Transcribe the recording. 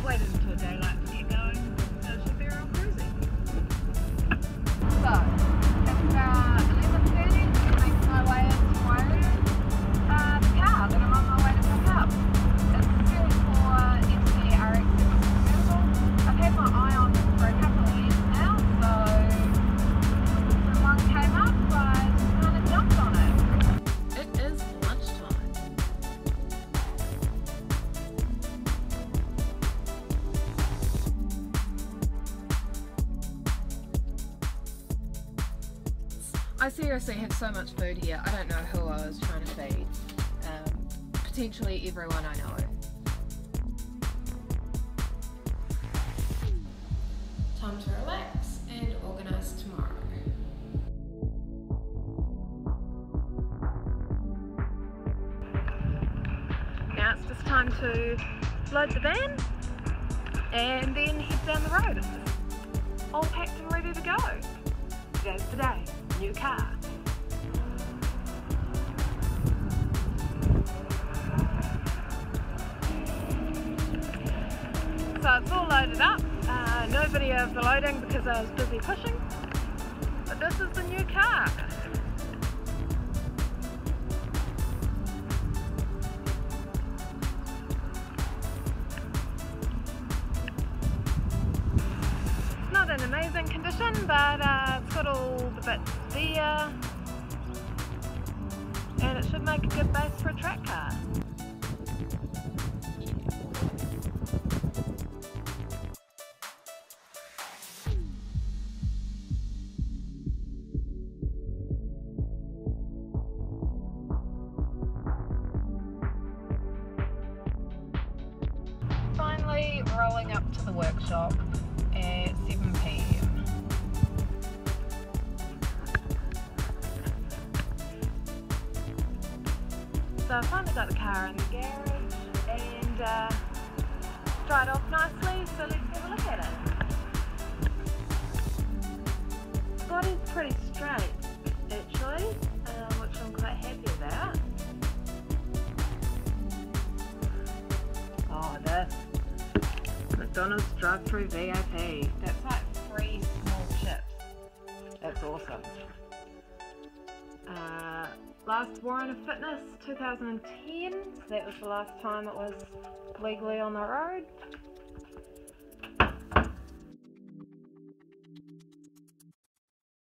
waited until daylight to get going, so it should be real cruisy. So, it's about 11:30, making my way into the car that I'm on my way to pick up. It's a Series 4 FC RX7 convertible. I've had my eye on it for a couple of years now, so when one came up, I just kind of jumped on it. It is lunchtime. I seriously have so much food here, I don't know who I was trying to feed. Potentially everyone I know. Time to relax and organise tomorrow. Now it's just time to load the van and then head down the road. It's all packed and ready to go. Today's the day. New car. So it's all loaded up. No video of the loading because I was busy pushing. But this is the new car. It's not in amazing condition, but it's got all the bits there, and it should make a good base for a track car. Finally rolling up to the workshop at 7 PM. So I finally got the car in the garage and dried off nicely, so let's have a look at it. The body's pretty straight actually, which I'm quite happy about. Oh, this McDonald's drive-through VIP. That's like 3 small chips. That's awesome. Last warrant of fitness, 2010, so that was the last time it was legally on the road.